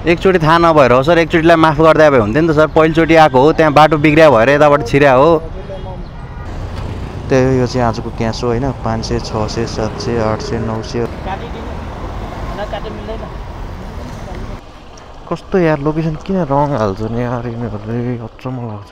एकचोटि थाहा नभएर हो सर, एकचोटिलाई माफ गर्दा भए हुन्थ्यो नि त सर। पहिलोचोटि आएको हो, त्यहाँ बाटो बिग्रिया भएर यताबाट छिर्या हो। त्यही यो चाहिँ आजको क्यास हो होइन। 500 600 700 800 900। कस्तो यार लोकेसन किन रङ हाल्छ नि यार यिनीहरूले, अचम्म लाग्छ।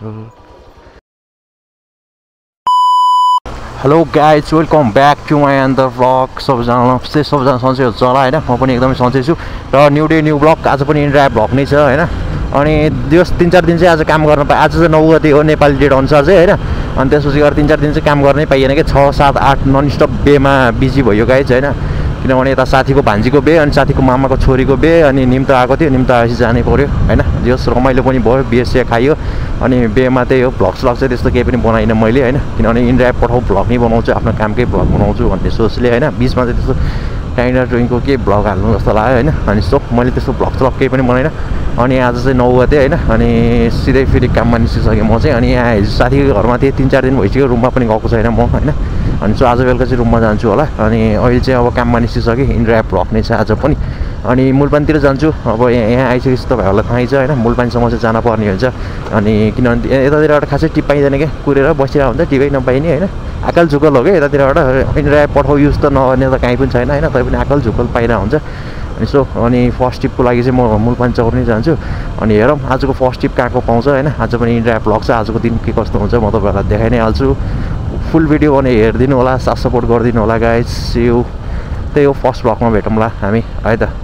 Hello guys, welcome back to my another blog. सबैजना सन्चै हुन्छ होला होइन, म पनि एकदमै सन्चै छु। र न्यू डे न्यू ब्लग, आज पनि इन्डिया ब्लग नै छ होइन। अनि दिवस 3-4 दिन चाहिँ आज काम गर्न पाएँ। आज चाहिँ 9 गते हो नेपाली डेट अनुसार चाहिँ होइन। अनि त्यसपछि गएर 3-4 दिन चाहिँ काम गर्नै पाइएन कि 6 7 8 ननस्टप बेमा बिजी भयो गाइज होइन। किनभने यता साथीको भान्जीको बे, अनि साथीको मामाको छोरीको बे, अनि निम्तो आएको थियो। निम्तो आएपछि जानै पऱ्यो होइन। जस रमाइलो पनि भयो, बिएसिया खाइयो। अनि बेमा त्यही हो, भ्लग स्लग चाहिँ त्यस्तो केही पनि बनाइनँ मैले होइन। किनभने इन्डिया पठाउ भ्लग नै बनाउँछु, आफ्नो कामकै भ्लग बनाउँछु भन्ने सोचले होइन। बिचमा चाहिँ त्यस्तो टाइम टुइङको केही भ्लग हाल्नु जस्तो लाग्यो होइन। अनि सो मैले त्यस्तो भ्लग स्लग केही पनि बनाइनँ। अनि आज चाहिँ 9 गते होइन। अनि सिधै फेरि काममा निस्किसकेँ म चाहिँ। अनि यहाँ हिजो साथीको घरमा थिएँ, 3-4 दिन भइसक्यो, रुममा पनि गएको छैन म होइन। अनि सो आज बेलुका चाहिँ रुममा जान्छु होला। अनि अहिले चाहिँ अब काममा निस्किसकेँ, इन्डिया भ्लग नै छ आज पनि। अनि मुलपानीतिर जान्छु अब। यहाँ आइसकेपछि तपाईँहरूलाई थाहै छ होइन, मुलपानीसम्म चाहिँ जानुपर्ने हुन्छ। अनि किनभने यतातिरबाट खासै टिप पाइँदैन क्या, कुरेर बसिरहेको हुन्छ, टिपै नपाइने होइन। आकल झुकल हो क्या यतातिरबाट। इन्डिया पठाउ युज त नगर्ने त कहीँ पनि छैन होइन, तैपनि आकल झुकल पाइरहेको हुन्छ। अनि सो अनि फर्स्ट टिपको लागि चाहिँ म मुलपानी चौर नै जान्छु। अनि हेरौँ आजको फर्स्ट टिप कहाँको पाउँछ होइन। आज पनि इन्डिया भ्लग छ, आजको दिन के कस्तो हुन्छ म तपाईँहरूलाई देखाइ नै हाल्छु। फुल भिडियो भने हेरिदिनु होला, साथ सपोर्ट गरिदिनु होला गाइज। यो त्यही हो, फर्स्ट भ्लगमा भेटौँला हामी है त।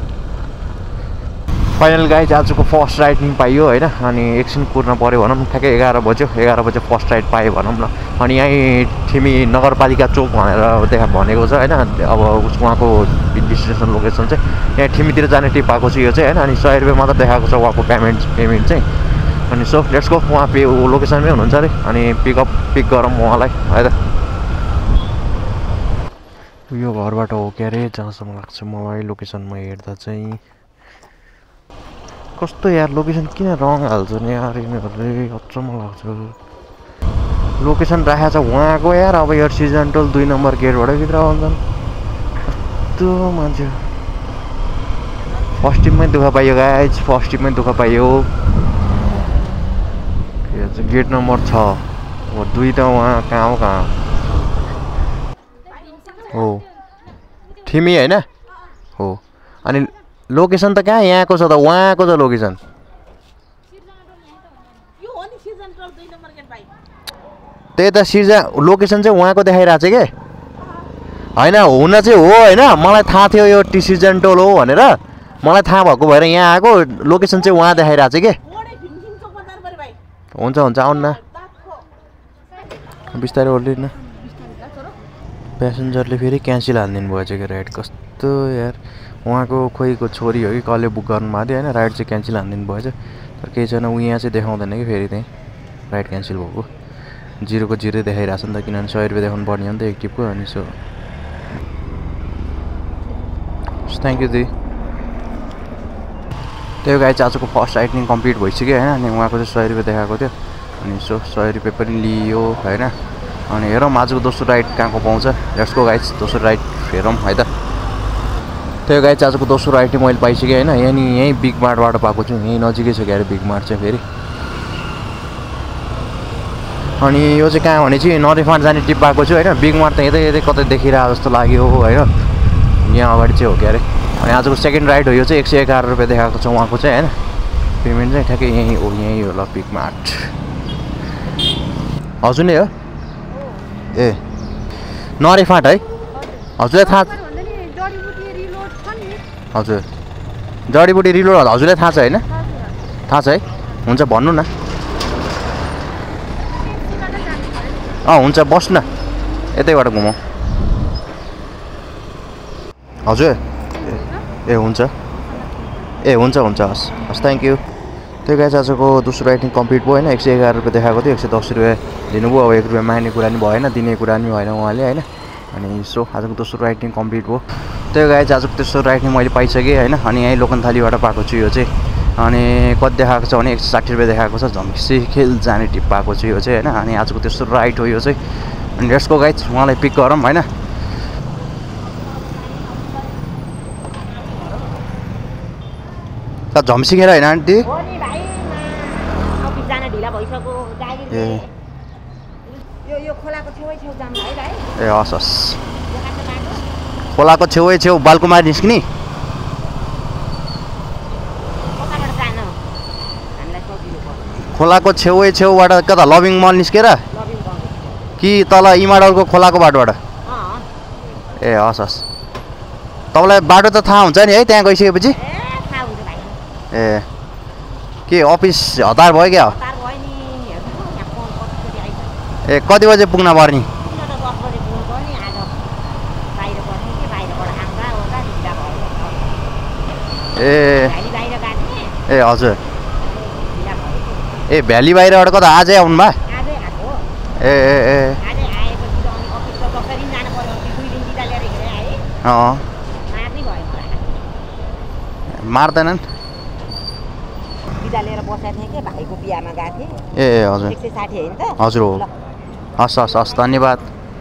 फाइनल गाइज आजको फर्स्ट राइड पनि पाइयो होइन। अनि एकछिन कुर्न पऱ्यो भनौँ, ठ्याक्कै 11 बज्यो, 11 बजे फर्स्ट राइड पाएँ भनौँ न। अनि यहीँ ठिमी नगरपालिका चोक भनेर भनेको छ होइन। अब उहाँको डेस्टिनेसन लोकेसन चाहिँ यहाँ ठिमीतिर जाने टिप पाएको छु यो चाहिँ होइन। अनि 100 रुपियाँ मात्र देखाएको छ उहाँको पेमेन्ट चाहिँ। अनि सो लेट्स गो, उहाँ लोकेसनमै हुनुहुन्छ अरे। अनि पिक गरौँ उहाँलाई है त। यो घरबाट हो क्या अरे जहाँसम्म लाग्छ मलाई लोकेसनमा हेर्दा चाहिँ। कस्तो यार लोकेसन किन रङ हाल्छ नि यार यिनीहरूले, अचम्म लाग्छ। लोकेसन राखेको छ उहाँको यार। अब यो सिजन टोल 2 नम्बर गेटबाटै भित्र आउँछन् कस्तो मान्छे। फर्स्ट टिममै दुःख पाइयो गाइज, फर्स्ट टिममै दुःख पाइयो। यो चाहिँ गेट नम्बर 6 हो, 2 त उहाँ कहाँ हो ठिमी होइन हो। अनि लोकेसन त कहाँ यहाँको छ त, उहाँको छ लोकेसन। त्यही त लोकेसन चाहिँ उहाँको देखाइरहेको छ कि होइन। हुन चाहिँ हो होइन, मलाई थाहा थियो यो सिजन टोल हो भनेर, मलाई थाहा भएको भएर यहाँ आएको। लोकेसन चाहिँ उहाँ देखाइरहेको छ कि। हुन्छ हुन्छ आउनु न, बिस्तारै ओर्लिनु न। प्यासेन्जरले फेरि क्यान्सल हालिदिनु भएछ कि राइड, कस्तो यार। उहाँको खोइको छोरी हो कि कसले बुक गर्नुभएको थियो होइन, राइड चाहिँ क्यान्सल हानिदिनु भएछ। तर केही छैन, ऊ यहाँ चाहिँ देखाउँदैन कि फेरि त्यहीँ राइड क्यान्सल भएको 0 देखाइरहेको छ नि त। किनभने 100 रुपियाँ देखाउनु पर्ने हो नि त एक टिपको। अनि सो थ्याङ्क यू दी। त्यही गाडी चाहिँ आजको फर्स्ट राइड नै कम्प्लिट भइसक्यो होइन। अनि उहाँको चाहिँ 100 रुपियाँ देखाएको थियो। अनि सो 100 रुपियाँ पनि लियो होइन। अनि हेरौँ आजको दोस्रो राइड कहाँको पाउँछ। लेट्स गो गाइज, दोस्रो राइड हेरौँ है त। त्यही गाइज आजको दोस्रो राइड चाहिँ मैले पाइसकेँ होइन। यहीँ बिग मार्टबाट पाएको छु, यहीँ नजिकै छ क्यारे बिग मार्ट चाहिँ फेरि। अनि यो चाहिँ कहाँ भने चाहिँ नरेफाँट जाने टिप पाएको छु होइन। बिग मार्ट त यतै कतै देखिरहेको जस्तो लाग्यो होइन, यहाँ अगाडि चाहिँ हो क्यारे। अनि आजको सेकेन्ड राइड हो यो चाहिँ। 111 रुपियाँ देखाएको छ उहाँको चाहिँ होइन। पेमेन्ट चाहिँ ठ्याक्कै यहीँ हो ल बिग मार्ट। हजुर नै हो ए नरेफाँट है। हजुरलाई थाहा हजुर जडीबुटी रिलोड हजुरलाई थाहा छ होइन? थाहा छ है, हुन्छ भन्नु न। हुन्छ बस्नु न, यतैबाट घुमौँ। हजुर ए हुन्छ हस् थ्याङ्क यू। त्यो गाइस आजको दोस्रो राइड कम्प्लिट भयो होइन। 111 रुपियाँ देखाएको थियो, 110 रुपियाँ दिनुभयो। अब 1 रुपियाँ माग्ने कुरा नि भएन, दिने कुरा नि भएन उहाँले होइन। अनि सो आजको दोस्रो राइड कम्प्लिट भयो। त्यो गाइस आजको तेस्रो राइड मैले पाइसकेँ होइन। अनि यहीँ लोकनथालीबाट पाएको छु यो चाहिँ। अनि कति देखाएको छ भने 160 रुपियाँ देखाएको छ। झम्सिखेल जाने टिप पाएको छु यो चाहिँ होइन। अनि आजको तेस्रो राइड हो यो चाहिँ। अनि लेट्स गो गाइस, उहाँलाई पिक गरौँ होइन। त झम्सिखेर होइन आन्टी हो नि भाइ अफिस जान ढिला भइसक्यो जागिर ए यो खोलाको छेउ जाम है भाइ ए हस् हस् यो काट्ने बाटो खोलाको छेउ बालकुमारी निस्किने कताबाट जान हामीलाई सजिलो पर्छ खोलाको छेउबाट कता लभिङ मल निस्केर लभिङ गाउँ कि तल इमाडौलको खोलाको बाटोबाट अँ ए हस् हस् तपाईँलाई बाटो त थाहा हुन्छ नि है त्यहाँ गइसकेपछि ए थाहा हुन्छ भाइ ए के अफिस हतार भयो क्या हतार भयो नि हेर्नु यहाँ फोन कतिचोटि आइसक्यो ए कति बजे पुग्न पर्ने पुग्न त 10 बजे पुग्नु पर्ने आज बाहिर पर्ने कि बाहिरबाट आउँदा ओर्दा ढिला भयो ए भ्याली बाहिर गाड्ने ए हजुर ढिला भयो ए भ्याली बाहिरबाट कता आजै आउनुभयो आजै आएको ए ए ए आजै आएपछि त अनि अफिस त जसरी जानु पर्यो कि 2 दिन बिदा लिएर हिँडेर आएँ अँ मार्नै भयो मलाई मार्दैनन् बिदा लिएर बसेको थिएँ कि भाइको बिहामा गएको थिएँ ए हजुर 160 होइन त हजुर हो ल हस् हस् हस् धन्यवाद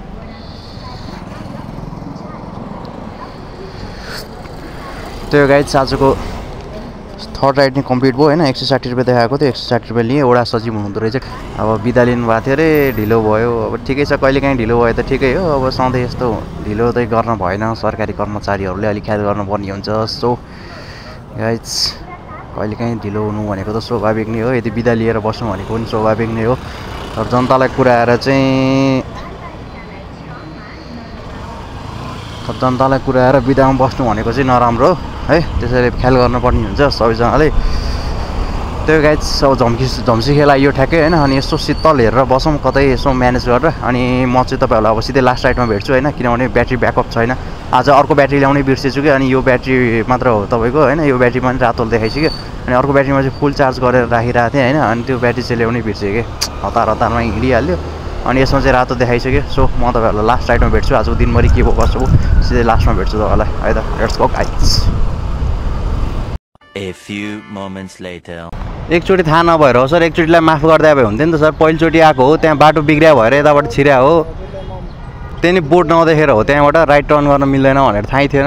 त्यो गाइड आजको थर्ड राइड नै कम्प्लिट भयो होइन 160 रुपियाँ देखाएको थियो 160 रुपियाँ लिएँ एउटा सजिलो हुँदो रहेछ अब बिदा लिनुभएको थियो अरे ढिलो भयो अब ठिकै छ कहिलेकाहीँ ढिलो भयो त ठिकै हो अब सधैँ यस्तो ढिलो चाहिँ गर्न भएन सरकारी कर्मचारीहरूले अलिक ख्याल गर्नुपर्ने हुन्छ सो गाइड्स कहिलेकाहीँ ढिलो हुनु भनेको त स्वाभाविक नै हो यदि बिदा लिएर बस्नु भनेको पनि स्वाभाविक नै हो तर जनतालाई कुराएर बिदामा बस्नु भनेको चाहिँ नराम्रो है त्यसैले ख्याल गर्नुपर्ने हुन्छ सबैजनाले त्यो गाइड्स अब झम्सी खेला यो ठ्याक्कै होइन अनि यसो शीतल हेरेर बसौँ कतै यसो म्यानेज गरेर अनि म चाहिँ तपाईँहरूलाई अब सिधै लास्ट राइडमा भेट्छु होइन किनभने ब्याट्री ब्याकअप छैन आज अर्को ब्याट्री ल्याउनै बिर्सेछु कि अनि यो ब्याट्री मात्र हो तपाईँको होइन यो ब्याट्रीमा पनि रातो देखाइसक्यो अनि अर्को ब्याट्रीमा चाहिँ फुल चार्ज गरेर राखिरहेको थिएँ होइन अनि त्यो ब्याट्री चाहिँ ल्याउनै बिर्सेँ कि हतारमा हिँडिहाल्यो अनि यसमा चाहिँ रातो देखाइसक्यो सो म तपाईँहरूलाई लास्ट राइडमा भेट्छु आजको दिनभरि के भयो कसो सिधै लास्टमा भेट्छु तपाईँहरूलाई है त let's go guys A few moments later. एकचोटि थाहा नभएर हो सर एकचोटिलाई माफ गर्दा भए हुन्थ्यो नि त सर पहिलोचोटि आएको हो त्यहाँ बाटो बिग्रिया भएर यताबाट छिर्या हो त्यहाँ नि बोर्ड नदेखेर हो त्यहाँबाट राइट टर्न गर्न मिल्दैन भनेर थाहै थिएन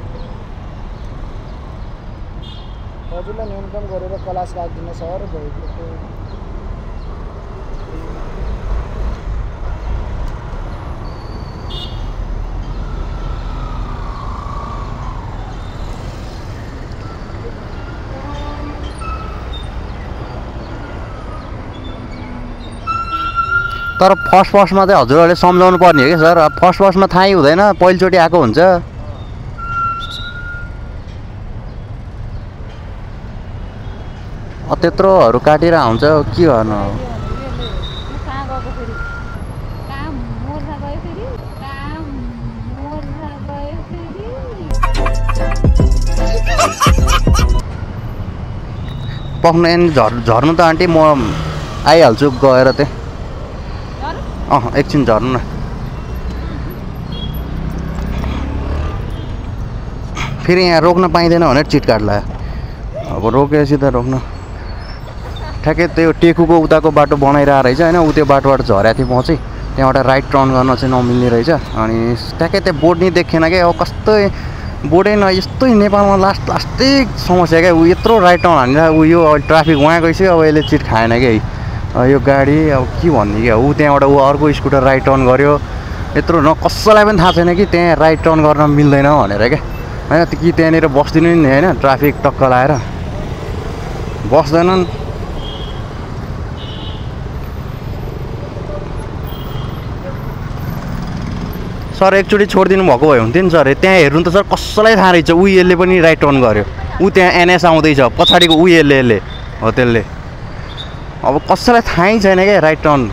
हजुरलाई न्यूनतम गरेर क्लास राखिदिनु सर तर फर्स्टमा चाहिँ हजुरहरूले सम्झाउनु पर्ने हो कि सर अब फर्स्टमा थाहै हुँदैन पहिलोचोटि आएको हुन्छ त्यत्रोहरू काटेर हुन्छ के गर्नु पक्नु झर्नु त आन्टी म आइहाल्छु गएर त्यहाँ एकछिन झर्नु न फेरि यहाँ रोक्न पाइँदैन भनेर चिट काट लाग्यो अब रोकेपछि त रोक्न ठ्याक्कै त्यो टेकुको उताको बाटो बनाइरहेको रहेछ होइन उ त्यो बाटोबाट झरेको थिएँ म चाहिँ त्यहाँबाट राइट टर्न गर्न चाहिँ नमिल्ने रहेछ अनि ठ्याक्कै त्यो बोर्ड नै देखेन क्या अब कस्तो बोर्डै यस्तै नेपालमा लास्टै समस्या क्या ऊ यत्रो राइट टर्न हानेर ऊ यो ट्राफिक उहाँ गइसक्यो अब यसले चिट खाएन क्या यो गाडी अब के भन्ने क्या ऊ त्यहाँबाट ऊ अर्को स्कुटर राइट टर्न गर्यो यत्रो कसैलाई पनि थाहा छैन कि त्यहाँ राइट टर्न गर्न मिल्दैन भनेर क्या होइन कि त्यहाँनिर बस्दिनु नि होइन ट्राफिक टक्क लाएर बस्दैनन् सर एकचोटि छोडिदिनु भएको भए हुन्थ्यो नि सर त्यहाँ हेर्नु त सर कसैलाई थाहा रहेछ ऊ यसले पनि राइट टर्न गर्यो ऊ त्यहाँ एनएस आउँदैछ पछाडिको ऊ यसले हो त्यसले अब कसैलाई थाहै छैन क्या राइट टर्न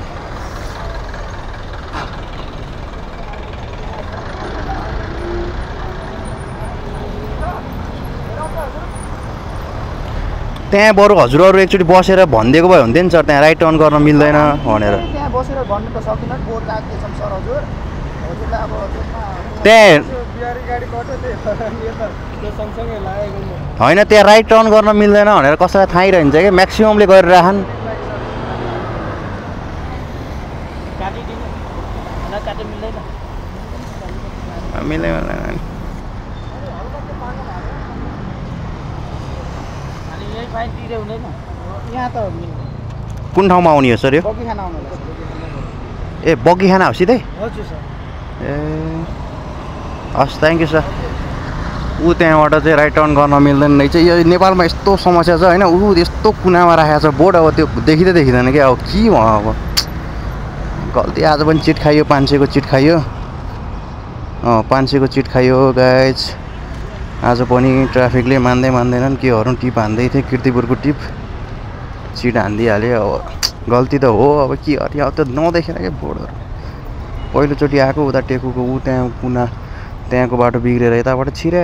त्यहाँ बरु हजुरहरू एकचोटि बसेर भनिदिएको भए हुन्थ्यो नि सर त्यहाँ राइट टर्न गर्न मिल्दैन भनेर त्यहाँ बसेर भन्नु त सकिन बोर्ड राख्दैछौँ सर हजुरलाई अब त्यहाँ बिहारी गाडी सँगसँगै लागेको होइन त्यहाँ राइट टर्न गर्न मिल्दैन भनेर कसैलाई थाहै रहन्छ क्या म्याक्सिममले गरेर राखन् मिल्दैन पानी तिरे हुँदैन यहाँ त कुन ठाउँमा आउने हो सर यो बगी खाना आउनु ए बगी खाना हो सिधै हजुर सर ए हस् थ्याङ्क यू सर ऊ त्यहाँबाट चाहिँ राइट टर्न गर्न मिल्दैन रहेछ यो नेपालमा यस्तो समस्या छ होइन ऊ यस्तो कुनामा राखेको छ बोर्ड अब त्यो देखिँदै देखिँदैन क्या अब के भयो अब गल्ती आज पनि चिट खाइयो 500 को चिट खाइयो 500 को चिट खाइयो गाइज आज पनि ट्राफिकले मान्दैनन् के गरौँ टिप हान्दै थिएँ किर्तिपुरको टिप चिट हानिदिइहाल्यो अब गल्ती त हो अब के गर्ने अब त नदेखेर क्या बोर्डहरू पहिलोचोटि आएको उता टेकुको ऊ त्यहाँ कुना त्यहाँको बाटो बिग्रेर यताबाट छिरे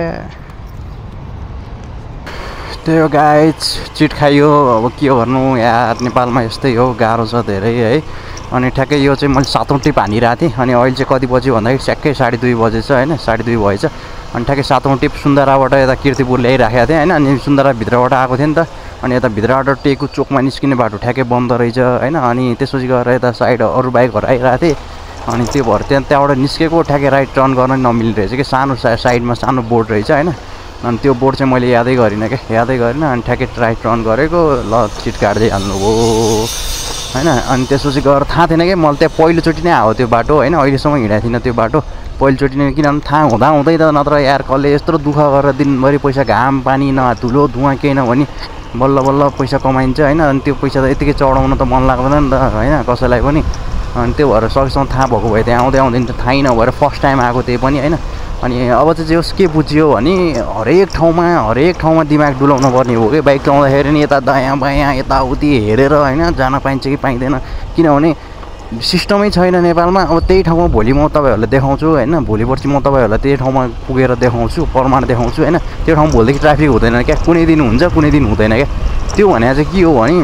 त्यही हो गाइज चिट खाइयो अब के गर्नु यार नेपालमा यस्तै हो गाह्रो छ धेरै है अनि ठ्याक्कै यो चाहिँ मैले 7औं टिप हानिरहेको थिएँ अनि अहिले चाहिँ कति बज्यो भन्दाखेरि ठ्याक्कै 2:30 बजेछ होइन 2:30 भएछ अनि ठ्याक्कै 7औं टिप सुन्दराबाट यता किर्तिपुर ल्याइराखेको थिएँ होइन अनि सुन्दरा भित्रबाट आएको थिएँ नि त अनि यता भित्रबाट टेकु चोकमा निस्किने बाटो ठ्याक्कै बन्द रहेछ होइन अनि त्यसपछि गएर यता साइड अरू बाइकहरू आइरहेको थिएँ अनि त्यो भएर त्यहाँबाट निस्केको ठ्याक्कै राइट टर्न गर्न नमिल्ने रहेछ कि सानो साइडमा सानो बोर्ड रहेछ होइन अनि त्यो बोर्ड चाहिँ मैले यादै गरिनँ क्या यादै गरिनँ अनि ठ्याक्कै राइट टर्न गरेको ल चिट काट्दै हाल्नुभयो होइन अनि त्यसपछि गएर थाहा थिएन कि मैले त्यहाँ पहिलोचोटि नै आयो त्यो बाटो होइन अहिलेसम्म हिँडेको थिइनँ त्यो बाटो पहिलोचोटि नै किनभने थाहा हुँदै त नत्र यार कसले यत्रो दुःख गरेर दिनभरि पैसा घाम पानी न धुलो धुवा केही नभनी बल्ल बल्ल पैसा कमाइन्छ होइन अनि त्यो पैसा त यतिकै चढाउन त मन लाग्दैन नि त होइन कसैलाई पनि अनि त्यो भएर सकेसम्म थाहा भएको भए त्यहाँ आउँदैन त थाहै नभएर फर्स्ट टाइम आएको त्यही पनि होइन अनि अब चाहिँ जे होस् के बुझ्यो भने हरेक ठाउँमा दिमाग डुलाउनु पर्ने हो कि बाइक चलाउँदाखेरि नि यता दायाँ बायाँ यताउति हेरेर होइन जान पाइन्छ कि पाइँदैन किनभने सिस्टमै छैन नेपालमा अब त्यही ठाउँमा भोलि म तपाईँहरूलाई देखाउँछु होइन भोलि पर्सि म तपाईँहरूलाई त्यही ठाउँमा पुगेर देखाउँछु प्रमाण देखाउँछु होइन त्यो ठाउँमा भोलिदेखि ट्राफिक हुँदैन क्या कुनै दिन हुन्छ कुनै दिन हुँदैन क्या त्यो भने चाहिँ के हो भने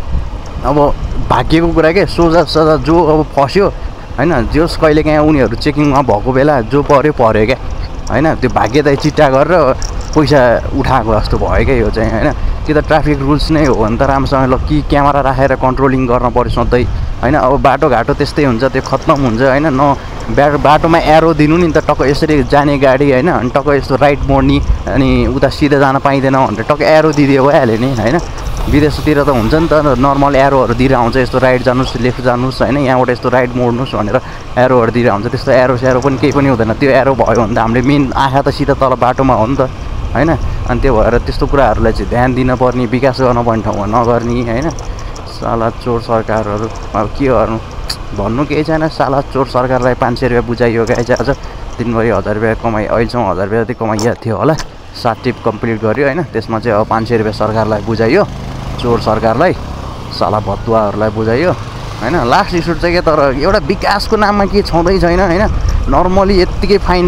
अब भाग्यको कुरा के सोझा जो अब फस्यो होइन जोस् कहिलेकाहीँ उनीहरू चेकिङमा भएको बेला जो पऱ्यो क्या होइन त्यो भाग्यलाई चिट्टा गरेर पैसा उठाएको जस्तो भयो क्या यो चाहिँ होइन त्यो त ट्राफिक रुल्स नै हो भने त राम्रोसँग ल कि क्यामेरा राखेर कन्ट्रोलिङ गर्न पऱ्यो सधैँ होइन अब बाटोघाटो त्यस्तै हुन्छ त्यो खत्तम हुन्छ होइन न बाटोमा एरो दिनु नि त टक्क यसरी जाने गाडी होइन अनि टक्क यस्तो राइट मोड्ने अनि उता सिधा जान पाइँदैन भनेर टक्क एरो दिदियो भइहाल्यो नि होइन विदेशतिर त हुन्छ नि त नर्मल एरोहरू दिएर आउँछ यस्तो राइट जानुहोस् लेफ्ट जानुहोस् होइन यहाँबाट यस्तो राइट मोड्नुहोस् भनेर एरोहरू दिएर आउँछ त्यस्तो एरो पनि केही पनि हुँदैन त्यो एरो भयो भने त हामीले मेन आँखा त सिधा तल बाटोमा हो नि त होइन अनि त्यो भएर त्यस्तो कुराहरूलाई चाहिँ ध्यान दिनुपर्ने विकास गर्नुपर्ने ठाउँमा नगर्ने होइन साला चोर सरकारहरू अब के गर्नु भन्नु केही छैन साला चोर सरकारलाई 500 रुपियाँ बुझाइयो गाई चाहिँ आज दिनभरि 1000 रुपियाँ कमाइ अहिलेसम्म 1000 रुपियाँ जति कमाइएको थियो होला 7 टिप कम्प्लिट गर्यो होइन त्यसमा चाहिँ अब 500 रुपियाँ सरकारलाई बुझाइयो चोर सरकारलाई साला भतुवाहरूलाई बुझाइयो होइन लास्ट रिसोर्ट चाहिँ के तर एउटा विकासको नाममा के छँदै छैन होइन नर्मली यत्तिकै फाइन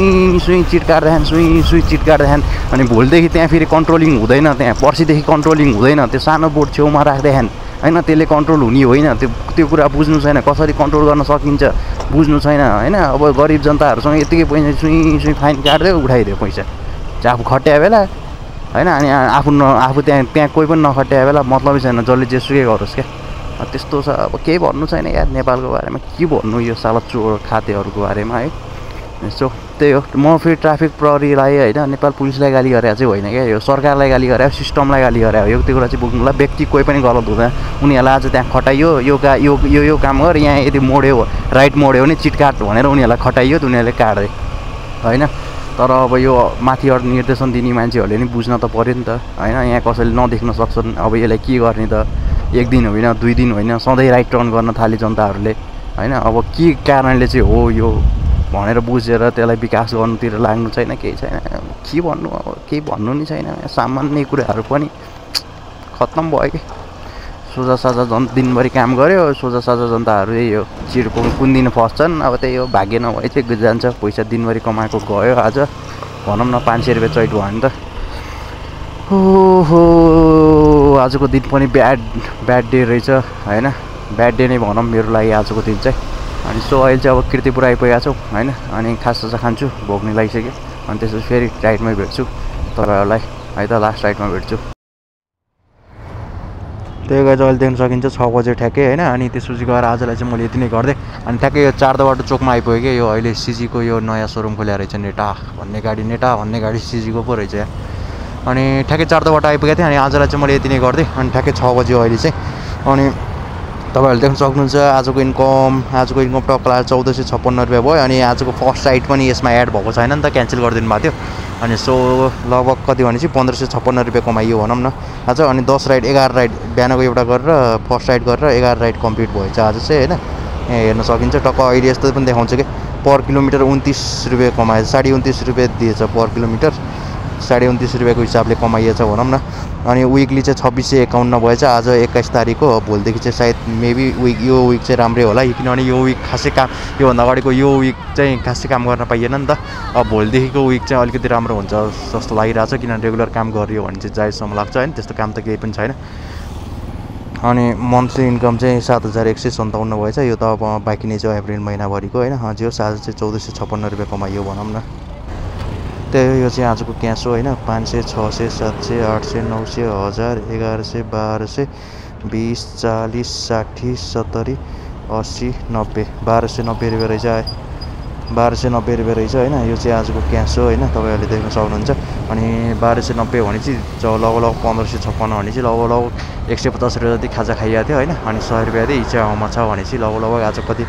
सुई चिट काट्दाखेरि सुई चिट काट्दाखेरि अनि भोलिदेखि त्यहाँ फेरि कन्ट्रोलिङ हुँदैन त्यहाँ पर्सिदेखि कन्ट्रोलिङ हुँदैन त्यो सानो बोर्ड छेउमा राख्दाखेरि होइन त्यसले कन्ट्रोल हुने होइन त्यो कुरा बुझ्नु छैन कसरी कन्ट्रोल गर्न सकिन्छ बुझ्नु छैन होइन अब गरिब जनताहरूसँग यत्तिकै पैसा सुई फाइन काट्दै उठाइदियो पैसा चाहिँ आफू खट्या बेला होइन अनि आफू त्यहाँ कोही पनि नखट्या बेला मतलबै छैन जसले जेसुकै गरोस् क्या त्यस्तो छ अब केही भन्नु छैन यार नेपालको बारेमा के भन्नु यो साला चोर खातेहरूको बारेमा है सो त्यही हो म फेरि ट्राफिक प्रहरीलाई होइन नेपाल पुलिसलाई गाली गरेको चाहिँ होइन क्या यो सरकारलाई गाली गरे सिस्टमलाई गाली गरे यो त्यो कुरा चाहिँ बुझ्नुलाई व्यक्ति कोही पनि गलत हुँदैन उनीहरूलाई आज त्यहाँ खटाइयो यो काम गर यहाँ यदि मोड्यो राइट मोड्यो भने चिट काट भनेर उनीहरूलाई खटाइयो त उनीहरूले काट्दै होइन तर अब यो माथिबाट निर्देशन दिने मान्छेहरूले नि बुझ्न त पऱ्यो नि त होइन यहाँ कसैले नदेख्न सक्छन् अब यसलाई के गर्ने त 1 दिन होइन 2 दिन होइन सधैँ राइट टर्न गर्न थाले जनताहरूले होइन अब के कारणले चाहिँ हो यो भनेर बुझेर त्यसलाई विकास गर्नुतिर लाग्नु छैन केही छैन के भन्नु अब केही भन्नु नि छैन सामान्य कुराहरू पनि खत्तम भयो कि सोझा साझा दिनभरि काम गर्यो सोझा साझा जनताहरू यही हो चिरको कुन दिन फस्छन् अब त्यही हो भाग्य नभए चाहिँ जान्छ पैसा दिनभरि कमाएको गयो आज भनौँ न 500 रुपियाँ चैट भयो नि त ओहो आजको दिन पनि ब्याड डे रहेछ होइन ब्याड डे नै भनौँ मेरो लागि आजको दिन चाहिँ अनि सो अहिले चाहिँ अब किर्तिपुर आइपुगेको छौँ होइन अनि खाजा खान्छु भोग्ने लागिसक्यो अनि त्यसपछि फेरि राइडमै भेट्छु तपाईँहरूलाई है त लास्ट राइडमा भेट्छु त्यही गएर अहिले देख्न सकिन्छ 6 बजे ठ्याक्कै होइन अनि त्यसपछि गएर आजलाई चाहिँ मैले यति नै गर्दै अनि ठ्याक्कै यो 4 बाटो चोकमा आइपुगेँ कि यो अहिले सिजीको यो नयाँ सोरुम खोल्या रहेछ नेटा भन्ने गाडी सिजीको पो रहेछ अनि ठ्याक्कै 4:00 आइपुगेको थिएँ अनि आजलाई चाहिँ मैले यति नै गरिदिएँ अनि ठ्याक्कै 6 बज्यो अहिले चाहिँ अनि तपाईहरुले देख्न सक्नुहुन्छ आजको इन्कम टक्क लाएर 1456 रुपैयाँ भयो अनि आजको फर्स्ट राइड पनि यसमा एड भएको छैन नि त क्यान्सल गरिदिनु भएको थियो अनि सो लगभग कति भनेपछि 1556 रुपैयाँ कमाइयो भनौँ न आज अनि 10 राइड 11 राइड बिहानको एउटा गरेर फर्स्ट राइड गरेर 11 राइड कम्प्लिट भएछ आज चाहिँ हैन हेर्न सकिन्छ टक्क अहिले यस्तो पनि देखाउँछ कि पर किलोमिटर 29 रुपैयाँ कमाएछ 29.5 रुपैयाँ दिएछ पर किलोमिटर 29.5 रुपैयाँको हिसाबले कमाइएछ भनौँ न अनि विकली चाहिँ 2651 भएछ आज 21 तारिक हो भोलिदेखि चाहिँ सायद मेबी यो विक चाहिँ राम्रै होला किनभने यो विक खासै काम योभन्दा अगाडिको यो विक चाहिँ खासै काम गर्न पाइएन नि त अब भोलिदेखिको विक चाहिँ अलिकति राम्रो हुन्छ जस्तो लागिरहेछ किनभने रेगुलर काम गरियो भने चाहिँ जायसम्म लाग्छ हैन त्यस्तो काम त केही पनि छैन अनि मन्थली इन्कम चाहिँ 7157 भएछ यो त अब बाँकी नै छ अप्रिल महिनाभरिको हैन हजुर आज चाहिँ 1456 रुपैयाँ कमाइयो भनौँ न त्यही यो चाहिँ आजको क्यास हो हैन 500 600 700 800 900 1000 1100 1200 20 40 60 70 80 90 1290 रुपैयाँ रहेछ 1290 रुपैयाँ रहेछ हैन यो चाहिँ आजको क्यास हो हैन तपाईहरुले देख्न सक्नुहुन्छ अनि 1290 भनेपछि लगभग 1556 भनेपछि लगभग 150 रुपैयाँ जति खाजा खाइएको थियो हैन अनि 100 रुपैयाँ चाहिँ इच्छामा छ भनेपछि लगभग आज कति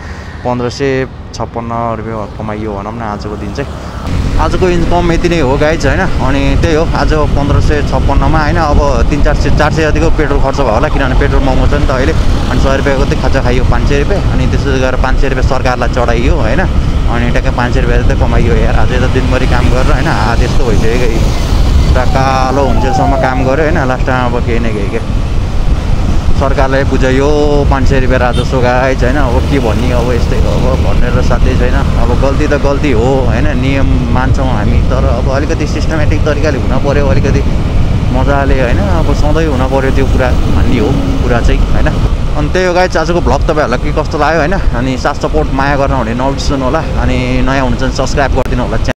1556 रुपैयाँ कमाइयो भनौँ न आजको दिन चाहिँ आजको इन्कम यति नै हो गाइज हैन अनि त्यही हो आज 1556 मा हैन अब 300-400 जतिको पेट्रोल खर्च भयो होला किनभने पेट्रोल महँगो छ नि त अहिले अनि 100 रुपैयाँको चाहिँ खाजा खाइयो 500 रुपैयाँ अनि त्यसै गरेर 500 रुपैयाँ सरकारलाई चढाइयो हैन अनि ट्याक्कै 500 रुपैयाँ जति कमाइयो यार आज त दिनभरि काम गरेर हैन हात यस्तो भइसक्यो पुरा कालो हुन्जेलसम्म काम गर्यो हैन लास्ट टाइम अब केही न केही के सरकारलाई बुझायो 500 रुपैयाँ राजस्व गाइज हैन अब के भन्ने अब यस्तै अब भनेर साध्यै छैन अब गल्ती त गल्ती हो हैन नियम मान्छौँ हामी तर अब अलिकति सिस्टमेटिक तरिकाले हुन पर्यो अलिकति मजाले हैन अब सधैँ हुन पर्यो त्यो कुरा भन्ने हो कुरा चाहिँ हैन अनि त्यही हो गाइज आजको भ्लग तपाईहरुलाई के कस्तो लाग्यो हैन अनि साथ सपोर्ट माया गर्न हुने नबिर्सनु होला अनि नयाँ हुनुहुन्छ भने सब्स्क्राइब गरिदिनु होला